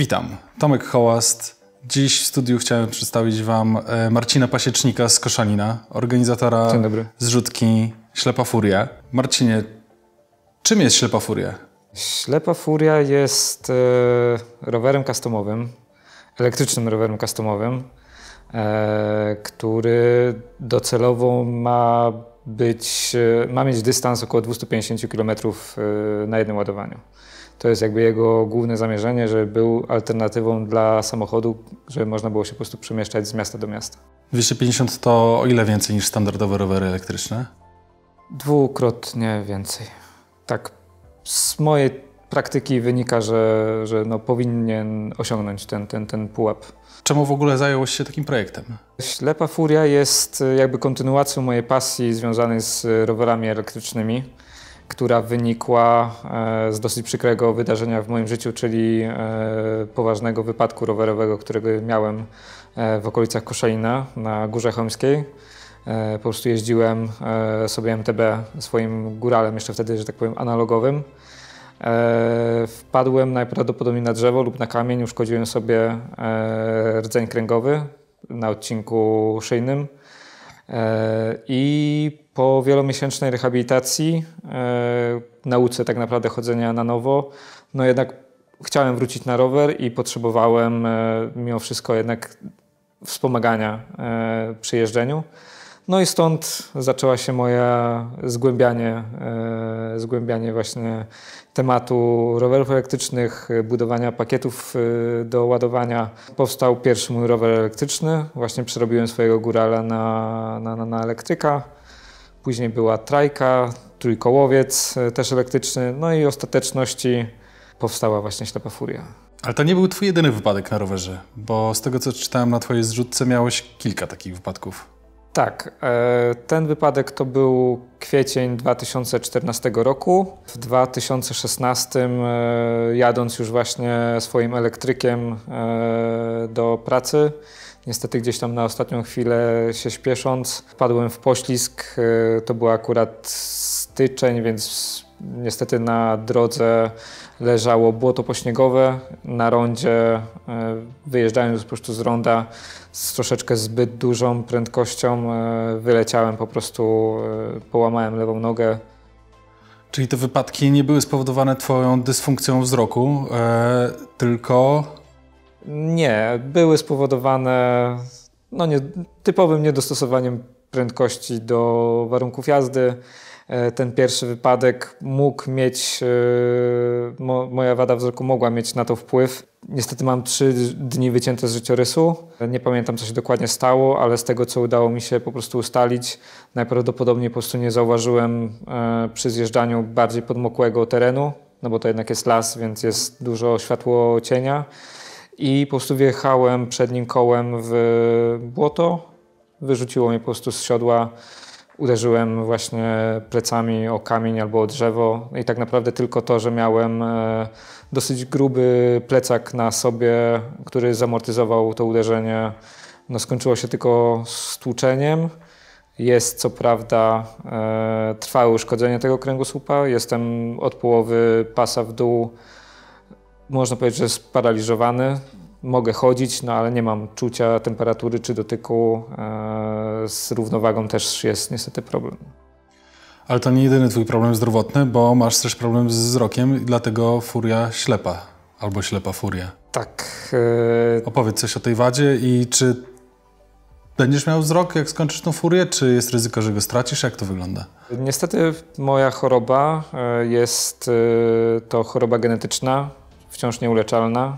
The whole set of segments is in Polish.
Witam, Tomek Hołast. Dziś w studiu chciałem przedstawić Wam Marcina Pasiecznika z Koszalina, organizatora zrzutki Ślepa Furia. Marcinie, czym jest Ślepa Furia? Ślepa Furia jest rowerem customowym, elektrycznym rowerem customowym, który docelowo ma mieć dystans około 250 km na jednym ładowaniu. To jest jakby jego główne zamierzenie, żeby był alternatywą dla samochodu, żeby można było się po prostu przemieszczać z miasta do miasta. 250 to o ile więcej niż standardowe rowery elektryczne? Dwukrotnie więcej. Tak, z mojej praktyki wynika, że powinien osiągnąć ten pułap. Czemu w ogóle zająłeś się takim projektem? Ślepa Furia jest jakby kontynuacją mojej pasji związanej z rowerami elektrycznymi, która wynikła z dosyć przykrego wydarzenia w moim życiu, czyli poważnego wypadku rowerowego, którego miałem w okolicach Koszalina na Górze Chełmskiej. Po prostu jeździłem sobie MTB swoim góralem, jeszcze wtedy, że tak powiem, analogowym. Wpadłem najprawdopodobniej na drzewo lub na kamień, uszkodziłem sobie rdzeń kręgowy na odcinku szyjnym i po wielomiesięcznej rehabilitacji, nauce tak naprawdę chodzenia na nowo, no jednak chciałem wrócić na rower i potrzebowałem mimo wszystko jednak wspomagania przy jeżdżeniu. No i stąd zaczęła się moje zgłębianie właśnie tematu rowerów elektrycznych, budowania pakietów do ładowania. Powstał pierwszy mój rower elektryczny, właśnie przerobiłem swojego górala na elektryka. Później była trajka, trójkołowiec też elektryczny, no i w ostateczności powstała właśnie Ślepa Furia. Ale to nie był Twój jedyny wypadek na rowerze, bo z tego co czytałem na Twojej zrzutce miałeś kilka takich wypadków. Tak, ten wypadek to był kwiecień 2014 roku. W 2016 jadąc już właśnie swoim elektrykiem do pracy, niestety gdzieś tam na ostatnią chwilę się śpiesząc, wpadłem w poślizg. To był akurat styczeń, więc niestety na drodze leżało błoto pośniegowe. Na rondzie, wyjeżdżając po prostu z ronda z troszeczkę zbyt dużą prędkością, wyleciałem po prostu, połamałem lewą nogę. Czyli te wypadki nie były spowodowane Twoją dysfunkcją wzroku, tylko... Nie, były spowodowane typowym niedostosowaniem prędkości do warunków jazdy. Ten pierwszy wypadek mógł mieć, moja wada wzroku mogła mieć na to wpływ. Niestety mam 3 dni wycięte z życiorysu. Nie pamiętam, co się dokładnie stało, ale z tego, co udało mi się po prostu ustalić, najprawdopodobniej po prostu nie zauważyłem przy zjeżdżaniu bardziej podmokłego terenu, no bo to jednak jest las, więc jest dużo światło cienia. I po prostu wjechałem przednim kołem w błoto, wyrzuciło mnie po prostu z siodła. Uderzyłem właśnie plecami o kamień albo o drzewo i tak naprawdę tylko to, że miałem dosyć gruby plecak na sobie, który zamortyzował to uderzenie, no skończyło się tylko stłuczeniem. Jest co prawda trwałe uszkodzenie tego kręgosłupa, jestem od połowy pasa w dół, można powiedzieć, że sparaliżowany. Mogę chodzić, no ale nie mam czucia temperatury czy dotyku. Z równowagą też jest niestety problem. Ale to nie jedyny Twój problem zdrowotny, bo masz też problem z wzrokiem i dlatego Furia Ślepa albo Ślepa Furia. Tak. Opowiedz coś o tej wadzie i czy będziesz miał wzrok, jak skończysz tą Furię, czy jest ryzyko, że go stracisz? Jak to wygląda? Niestety moja choroba jest to choroba genetyczna, wciąż nieuleczalna.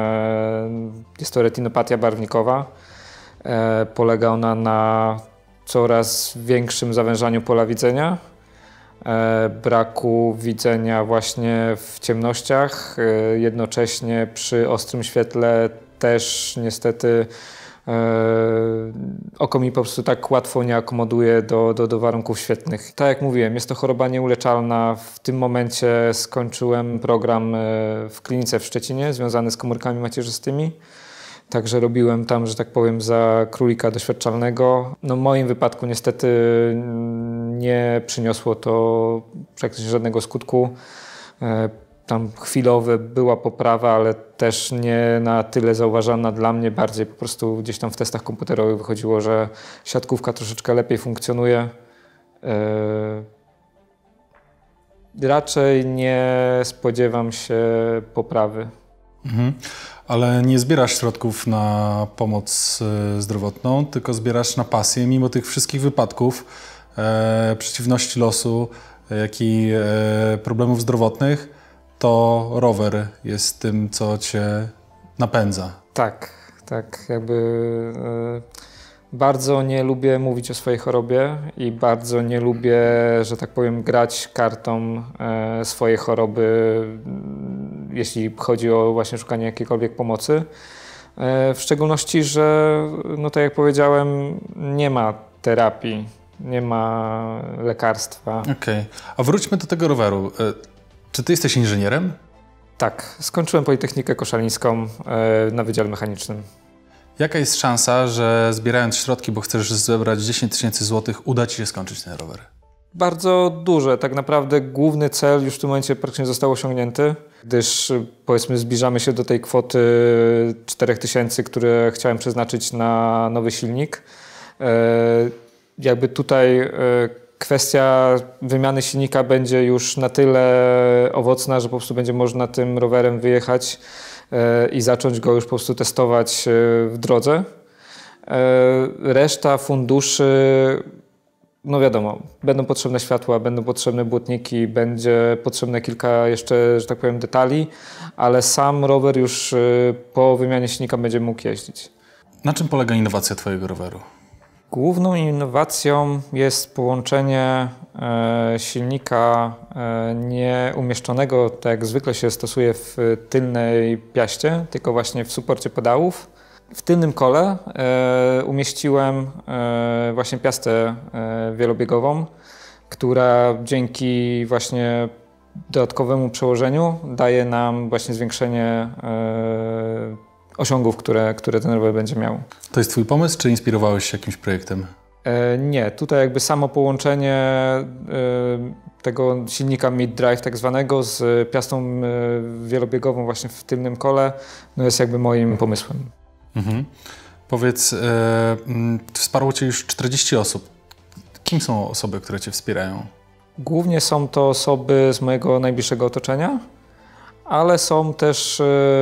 Jest to retinopatia barwnikowa. Polega ona na coraz większym zawężaniu pola widzenia, braku widzenia właśnie w ciemnościach, jednocześnie przy ostrym świetle też niestety oko mi po prostu tak łatwo nie akomoduje do warunków świetlnych. Tak jak mówiłem, jest to choroba nieuleczalna. W tym momencie skończyłem program w klinice w Szczecinie związany z komórkami macierzystymi. Także robiłem tam, że tak powiem, za królika doświadczalnego. No w moim wypadku niestety nie przyniosło to praktycznie żadnego skutku. tam chwilowe była poprawa, ale też nie na tyle zauważalna dla mnie, bardziej po prostu gdzieś tam w testach komputerowych wychodziło, że siatkówka troszeczkę lepiej funkcjonuje. Raczej nie spodziewam się poprawy. Mhm. Ale nie zbierasz środków na pomoc zdrowotną, tylko zbierasz na pasję, mimo tych wszystkich wypadków, przeciwności losu, jak i problemów zdrowotnych, to rower jest tym, co cię napędza. Tak. Bardzo nie lubię mówić o swojej chorobie i bardzo nie lubię, że tak powiem, grać kartą swojej choroby, jeśli chodzi o właśnie szukanie jakiejkolwiek pomocy. W szczególności, że no tak jak powiedziałem, nie ma terapii, nie ma lekarstwa. Okej. A wróćmy do tego roweru. Czy ty jesteś inżynierem? Tak, skończyłem Politechnikę Koszalińską na Wydziale Mechanicznym. Jaka jest szansa, że zbierając środki, bo chcesz zebrać 10 000 złotych, uda ci się skończyć ten rower? Bardzo duże. Tak naprawdę główny cel już w tym momencie praktycznie został osiągnięty, gdyż powiedzmy zbliżamy się do tej kwoty 4000, które chciałem przeznaczyć na nowy silnik. Jakby tutaj kwestia wymiany silnika będzie już na tyle owocna, że po prostu będzie można tym rowerem wyjechać i zacząć go już po prostu testować w drodze. Reszta funduszy, no wiadomo, będą potrzebne światła, będą potrzebne błotniki, będzie potrzebne kilka jeszcze, że tak powiem, detali, ale sam rower już po wymianie silnika będzie mógł jeździć. Na czym polega innowacja twojego roweru? Główną innowacją jest połączenie silnika nieumieszczonego, tak jak zwykle się stosuje w tylnej piaście, tylko właśnie w suporcie pedałów. W tylnym kole umieściłem właśnie piastę wielobiegową, która dzięki właśnie dodatkowemu przełożeniu daje nam właśnie zwiększenie osiągów, które ten rower będzie miał. To jest twój pomysł, czy inspirowałeś się jakimś projektem? Nie, tutaj jakby samo połączenie tego silnika mid-drive tak zwanego z piastą wielobiegową właśnie w tylnym kole no jest jakby moim pomysłem. Mhm. Powiedz, wsparło cię już 40 osób. Kim są osoby, które cię wspierają? Głównie są to osoby z mojego najbliższego otoczenia, ale są też,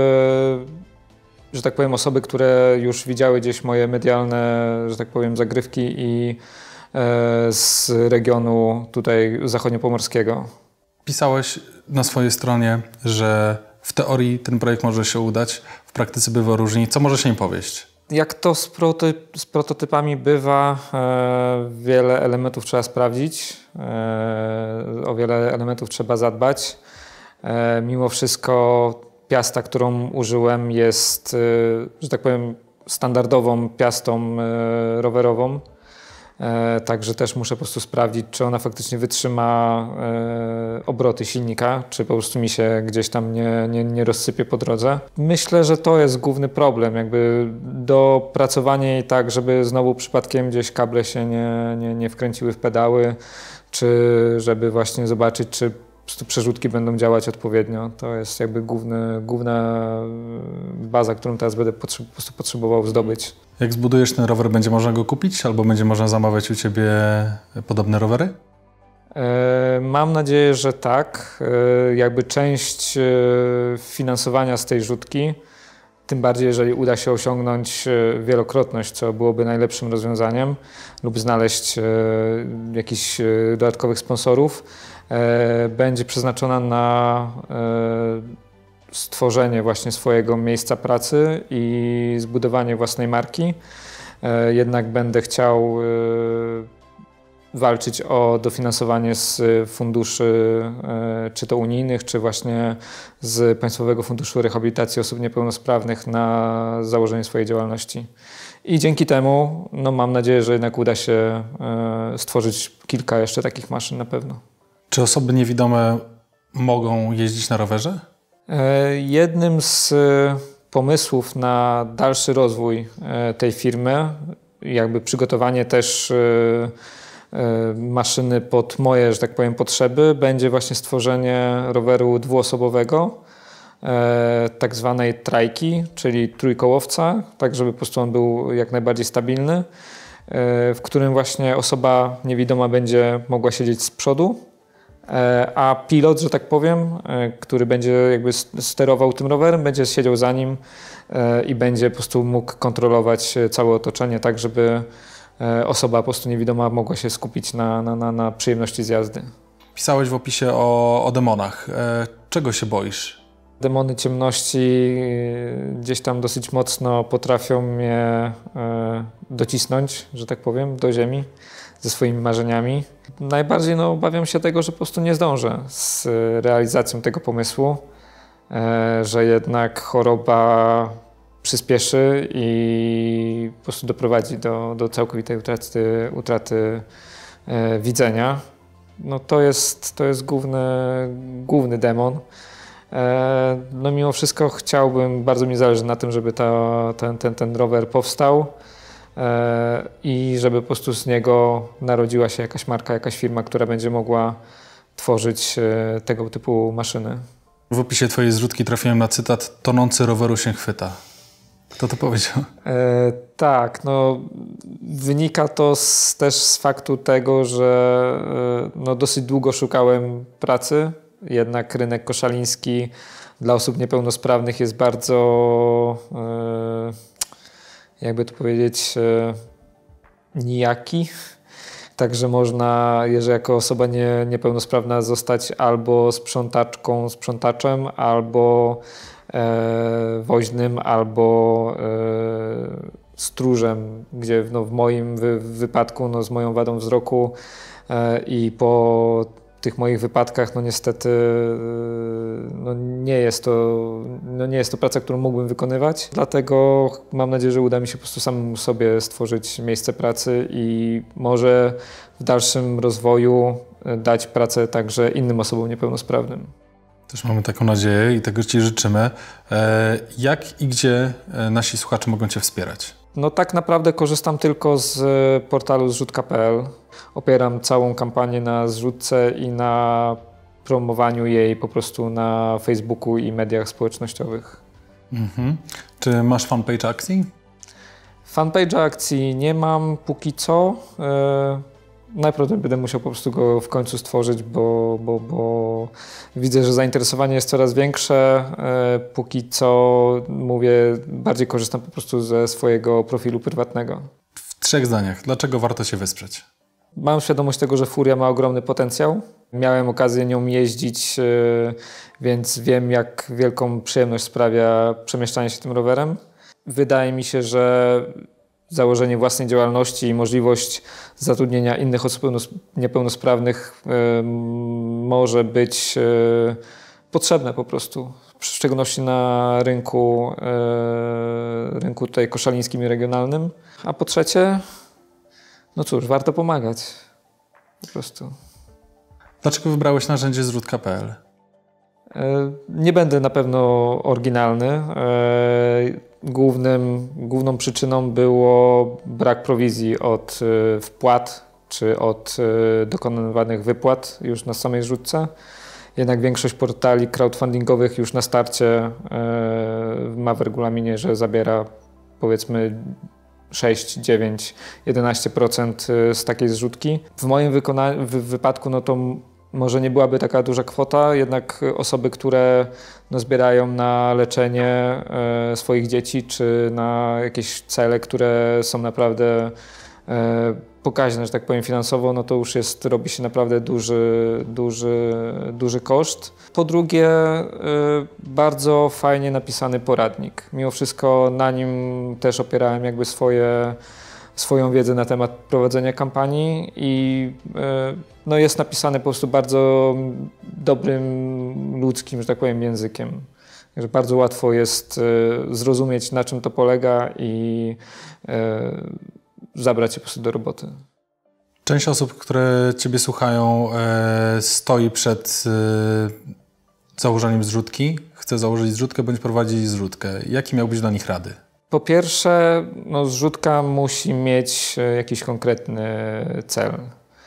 że tak powiem, osoby, które już widziały gdzieś moje medialne, że tak powiem, zagrywki i z regionu tutaj zachodniopomorskiego. Pisałeś na swojej stronie, że w teorii ten projekt może się udać, w praktyce bywa różnie. Co może się im powieść? Jak to z prototypami bywa, wiele elementów trzeba sprawdzić, o wiele elementów trzeba zadbać. Mimo wszystko piasta, którą użyłem, jest, że tak powiem, standardową piastą rowerową. Także też muszę po prostu sprawdzić, czy ona faktycznie wytrzyma obroty silnika, czy po prostu mi się gdzieś tam nie rozsypie po drodze. Myślę, że to jest główny problem, jakby dopracowanie jej tak, żeby znowu przypadkiem gdzieś kable się nie wkręciły w pedały, czy żeby właśnie zobaczyć, czy przerzutki będą działać odpowiednio. To jest jakby główna baza, którą teraz będę po prostu potrzebował zdobyć. Jak zbudujesz ten rower, będzie można go kupić albo będzie można zamawiać u ciebie podobne rowery? Mam nadzieję, że tak. Jakby część finansowania z tej rzutki, tym bardziej jeżeli uda się osiągnąć wielokrotność, co byłoby najlepszym rozwiązaniem, lub znaleźć jakichś dodatkowych sponsorów, będzie przeznaczona na stworzenie właśnie swojego miejsca pracy i zbudowanie własnej marki. Jednak będę chciał walczyć o dofinansowanie z funduszy, czy to unijnych, czy właśnie z Państwowego Funduszu Rehabilitacji Osób Niepełnosprawnych na założenie swojej działalności. I dzięki temu no, mam nadzieję, że jednak uda się stworzyć kilka jeszcze takich maszyn na pewno. Czy osoby niewidome mogą jeździć na rowerze? Jednym z pomysłów na dalszy rozwój tej firmy, jakby przygotowanie też maszyny pod moje, że tak powiem, potrzeby będzie właśnie stworzenie roweru dwuosobowego, tak zwanej trajki, czyli trójkołowca, tak żeby po prostu on był jak najbardziej stabilny, w którym właśnie osoba niewidoma będzie mogła siedzieć z przodu, a pilot, że tak powiem, który będzie jakby sterował tym rowerem, będzie siedział za nim i będzie po prostu mógł kontrolować całe otoczenie tak, żeby osoba po prostu niewidoma mogła się skupić na przyjemności z jazdy. Pisałeś w opisie o demonach. Czego się boisz? Demony ciemności gdzieś tam dosyć mocno potrafią mnie docisnąć, że tak powiem, do ziemi ze swoimi marzeniami. Najbardziej obawiam się tego, że po prostu nie zdążę z realizacją tego pomysłu, że jednak choroba przyspieszy i po prostu doprowadzi do całkowitej utraty widzenia. No to jest główny demon. No mimo wszystko bardzo mi zależy na tym, żeby ten rower powstał i żeby po prostu z niego narodziła się jakaś marka, jakaś firma, która będzie mogła tworzyć tego typu maszyny. W opisie twojej zrzutki trafiłem na cytat: tonący roweru się chwyta. Kto to powiedział? Tak, wynika to też z faktu tego, że dosyć długo szukałem pracy. Jednak rynek koszaliński dla osób niepełnosprawnych jest bardzo, jakby to powiedzieć, nijaki. Także można, jeżeli jako osoba niepełnosprawna, zostać albo sprzątaczką, sprzątaczem, albo woźnym, albo stróżem, gdzie w moim wypadku, z moją wadą wzroku i po tych moich wypadkach, niestety nie jest to praca, którą mógłbym wykonywać. Dlatego mam nadzieję, że uda mi się po prostu samemu sobie stworzyć miejsce pracy i może w dalszym rozwoju dać pracę także innym osobom niepełnosprawnym. Też mamy taką nadzieję i tego Ci życzymy. Jak i gdzie nasi słuchacze mogą Cię wspierać? Tak naprawdę korzystam tylko z portalu zrzutka.pl. Opieram całą kampanię na zrzutce i na promowaniu jej po prostu na Facebooku i mediach społecznościowych. Czy masz fanpage akcji? Fanpage'a akcji nie mam póki co. Najprawdopodobniej będę musiał po prostu go w końcu stworzyć, bo widzę, że zainteresowanie jest coraz większe. Póki co, bardziej korzystam po prostu ze swojego profilu prywatnego. W 3 zdaniach, dlaczego warto się wesprzeć? Mam świadomość tego, że Furia ma ogromny potencjał. Miałem okazję nią jeździć, więc wiem, jak wielką przyjemność sprawia przemieszczanie się tym rowerem. Wydaje mi się, że założenie własnej działalności i możliwość zatrudnienia innych osób niepełnosprawnych może być potrzebne po prostu, w szczególności na rynku tutaj koszalińskim i regionalnym. A po trzecie, warto pomagać po prostu. Dlaczego wybrałeś narzędzie zrzutka.pl? Nie będę na pewno oryginalny. Główną przyczyną było brak prowizji od wpłat czy od dokonywanych wypłat już na samej zrzutce. Jednak większość portali crowdfundingowych już na starcie ma w regulaminie, że zabiera powiedzmy 6, 9, 11% z takiej zrzutki. W moim wypadku to może nie byłaby taka duża kwota, jednak osoby, które zbierają na leczenie swoich dzieci czy na jakieś cele, które są naprawdę pokaźne, że tak powiem, finansowo, to już robi się naprawdę duży koszt. Po drugie, bardzo fajnie napisany poradnik. Mimo wszystko na nim też opierałem jakby swoją wiedzę na temat prowadzenia kampanii i jest napisany po prostu bardzo dobrym, ludzkim, że tak powiem, językiem. Także bardzo łatwo jest zrozumieć, na czym to polega i zabrać się po prostu do roboty. Część osób, które Ciebie słuchają, stoi przed założeniem zrzutki, chce założyć zrzutkę bądź prowadzić zrzutkę. Jakie miałbyś dla nich rady? Po pierwsze, zrzutka musi mieć jakiś konkretny cel.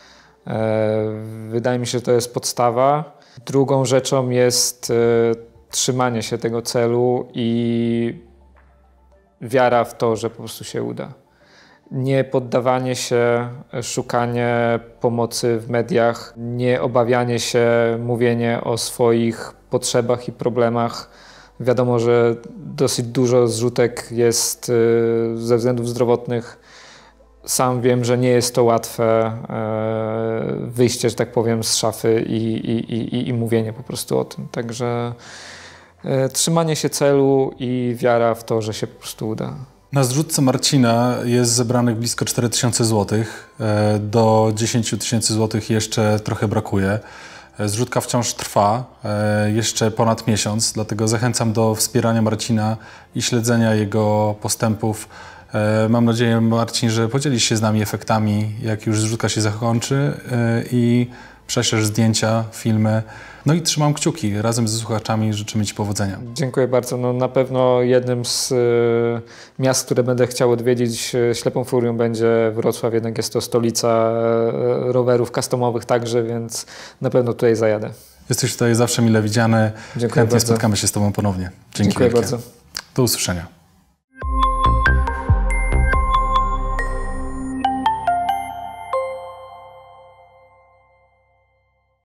Wydaje mi się, że to jest podstawa. Drugą rzeczą jest trzymanie się tego celu i wiara w to, że po prostu się uda. Nie poddawanie się, szukanie pomocy w mediach, nie obawianie się, mówienie o swoich potrzebach i problemach. Wiadomo, że dosyć dużo zrzutek jest ze względów zdrowotnych. Sam wiem, że nie jest to łatwe wyjście, że tak powiem, z szafy i mówienie po prostu o tym. Także trzymanie się celu i wiara w to, że się po prostu uda. Na zrzutce Marcina jest zebranych blisko 4000 zł. Do 10 tysięcy złotych jeszcze trochę brakuje. Zrzutka wciąż trwa, jeszcze ponad miesiąc, dlatego zachęcam do wspierania Marcina i śledzenia jego postępów. Mam nadzieję, Marcin, że podzielisz się z nami efektami, jak już zrzutka się zakończy i prześlesz zdjęcia, filmy. No i trzymam kciuki. Razem ze słuchaczami życzymy Ci powodzenia. Dziękuję bardzo. No, na pewno jednym z miast, które będę chciał odwiedzić ślepą furią, będzie Wrocław. Jednak jest to stolica rowerów customowych także, więc na pewno tutaj zajadę. Jesteś tutaj zawsze mile widziany. Dziękuję Chętnie bardzo. spotkamy się z Tobą ponownie. Dziękuję bardzo. Do usłyszenia.